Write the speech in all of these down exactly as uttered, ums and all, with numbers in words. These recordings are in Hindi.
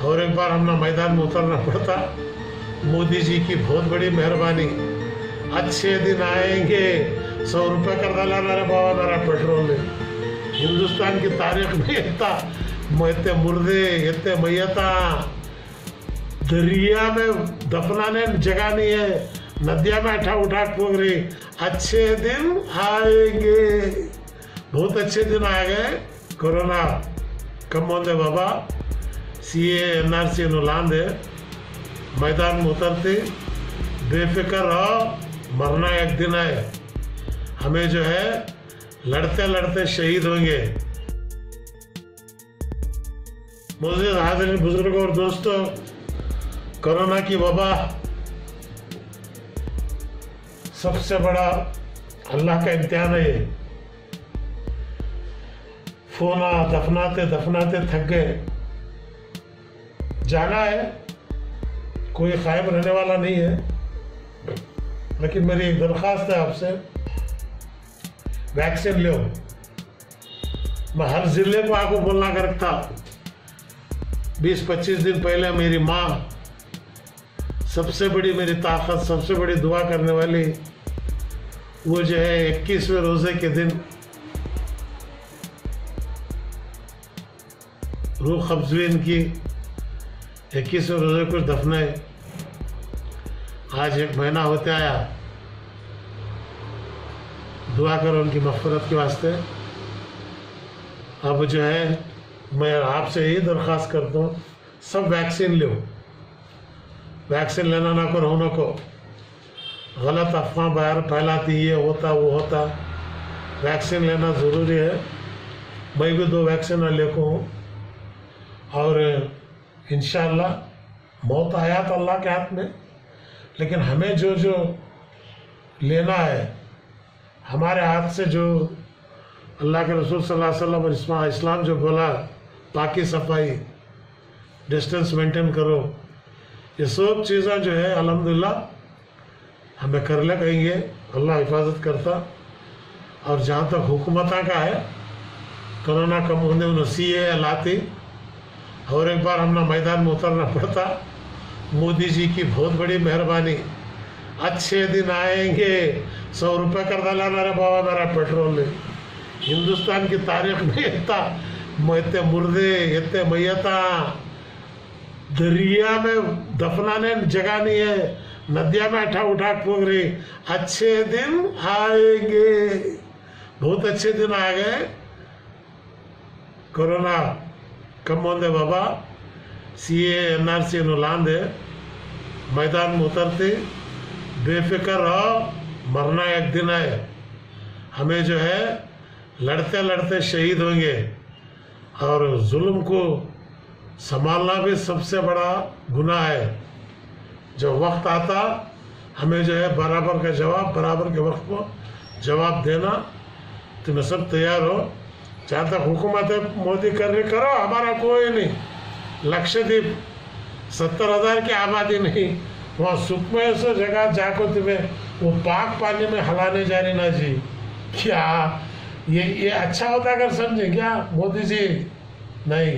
और एक बार हमने मैदान में उतरना पड़ता। मोदी जी की बहुत बड़ी मेहरबानी, अच्छे दिन आएंगे, सौ रुपये कर डाला मेरे बाबा मेरा पेट्रोल। हिंदुस्तान की तारीख में इतना इतने मुर्दे इतने मैयता दरिया में दफनाने जगह नहीं है, नदिया में उठा उठा ठोक रही। अच्छे दिन आएंगे, बहुत अच्छे दिन आ गए। कोरोना कम होंगे बाबा, सी एन आर सी लांदे मैदान में उतरते बेफिक्र रहो, मरना एक दिन है। हमें जो है लड़ते लड़ते शहीद होंगे। मोअज़्ज़िज़ हाज़िरीन बुजुर्ग और दोस्तों, कोरोना की वबा सबसे बड़ा अल्लाह का इम्तिहान है। ये फोना दफनाते दफनाते थक गए, जाना है, कोई कायम रहने वाला नहीं है। लेकिन मेरी एक दरख्वास्त है आपसे, वैक्सीन लो। मैं हर जिले को आपको बोलना कर रखता। बीस पच्चीस दिन पहले मेरी माँ, सबसे बड़ी मेरी ताकत, सबसे बड़ी दुआ करने वाली, वो जो है इक्कीसवें रोजे के दिन रूह कब्ज़ीन की इक्कीसवें रोजे कुछ दफने। आज एक महीना होते आया, दुआ करो उनकी मग़फ़िरत के वास्ते। अब जो है मैं आपसे यही दरख्वास्त करता हूँ, सब वैक्सीन लो। वैक्सीन लेना ना को रोना को गलत अफवाह बाहर फैलाती, ये होता वो होता। वैक्सीन लेना ज़रूरी है। मैं भी दो वैक्सीन लेको हूँ और इंशाअल्लाह मौत आया तो अल्लाह के हाथ में, लेकिन हमें जो जो लेना है हमारे हाथ से, जो अल्लाह के रसूल सल्लल्लाहु अलैहि वसल्लम और इस्लाम जो बोला, पाकी सफाई, डिस्टेंस मेंटेन करो, ये सब चीज़ें जो है अल्हम्दुलिल्लाह हमें कर ले कहेंगे, अल्लाह हिफाजत करता। और जहाँ तक हुकूमता का है, कोरोना कम होने उन्हें सी ए लाती और एक बार हमने मैदान में उतरना पड़ता। मोदी जी की बहुत बड़ी मेहरबानी, अच्छे दिन आएंगे, सौ रुपये कर डाला मेरे बाबा मेरा पेट्रोल। हिंदुस्तान की तारीख में इतना इतने मुर्दे इतने मैयता दरिया में दफनाने जगह नहीं है, नदिया में उठा उठा ठोक रही। अच्छे दिन आएंगे, बहुत अच्छे दिन आ गए। कोरोना कम होंगे बाबा, सी एन आर सी लांदे मैदान में उतरते बेफिक्र रहो, मरना एक दिन है। हमें जो है लड़ते लड़ते शहीद होंगे और जुल्म को संभालना भी सबसे बड़ा गुनाह है। जब वक्त आता हमें जो है बराबर का जवाब, बराबर के वक्त को जवाब देना, तुम्हें सब तैयार हो। जहाँ तक हुकूमत मोदी कर रही करो, हमारा कोई नहीं। लक्षद्वीप सत्तर हजार की आबादी नहीं, वहाँ सुखमय से जगह जाको तुम्हें वो पाक पानी में हलाने जा रही ना जी। क्या ये ये अच्छा होता अगर समझे क्या मोदी जी? नहीं,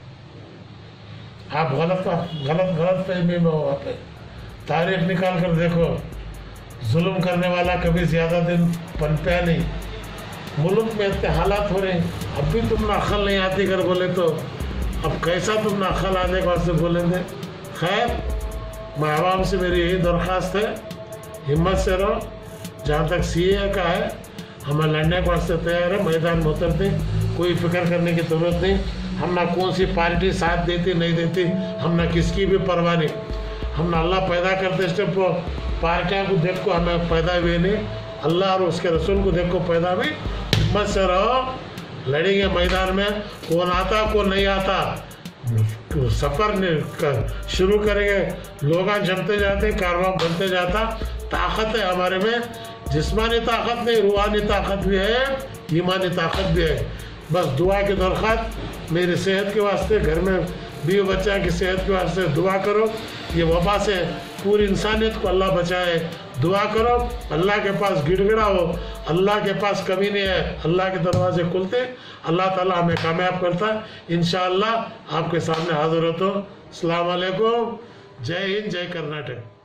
आप गलत गलत गलत फहमी में हो। आप तारीख निकाल कर देखो, जुल्म करने वाला कभी ज़्यादा दिन पनपया नहीं। मुल्क में इतने हालात हो रहे हैं, अब भी तुम ना अक्ल नहीं आती कर बोले तो अब कैसा तुम ना अक्ल आने के वास्ते बोलेंगे। खैर, मैं आवाम से मेरी यही दरख्वास्त है, हिम्मत से रहो। जहाँ तक सी ए का है, हमें लड़ने के वास्ते तैयार है, मैदान में उतरते, कोई फिक्र करने की ज़रूरत नहीं। हम ना कौन सी पार्टी साथ देती नहीं देती, हम ना किसकी भी परवाह नहीं। हम ना अल्लाह पैदा करते स्टेप को पार्टियाँ को देख को हमें पैदा हुए नहीं, अल्लाह और उसके रसूल को देख को पैदा हुई। हिम्मत से रहो, लड़ेंगे मैदान में। कौन आता कौन नहीं आता, सफ़र शुरू करेंगे, लोग जमते जाते, कारवां बनते जाता। ताकत है हमारे में, जिस्मानी ताकत नहीं, रूहानी ताकत भी है, ईमानी ताकत भी है। बस दुआ की दरख्वास्त, मेरी सेहत के वास्ते, घर में बीवी बच्चा की सेहत के वास्ते दुआ करो। ये वबा से पूरी इंसानियत को अल्लाह बचाए। दुआ करो, अल्लाह के पास गिड़गिड़ाओ, अल्लाह के पास कमी नहीं है, अल्लाह के दरवाजे खुलते, अल्लाह ताला हमें कामयाब करता है। इंशाअल्लाह आपके सामने हाजिर हो तो अस्सलाम वालेकुम, जय हिंद, जय कर्नाटक।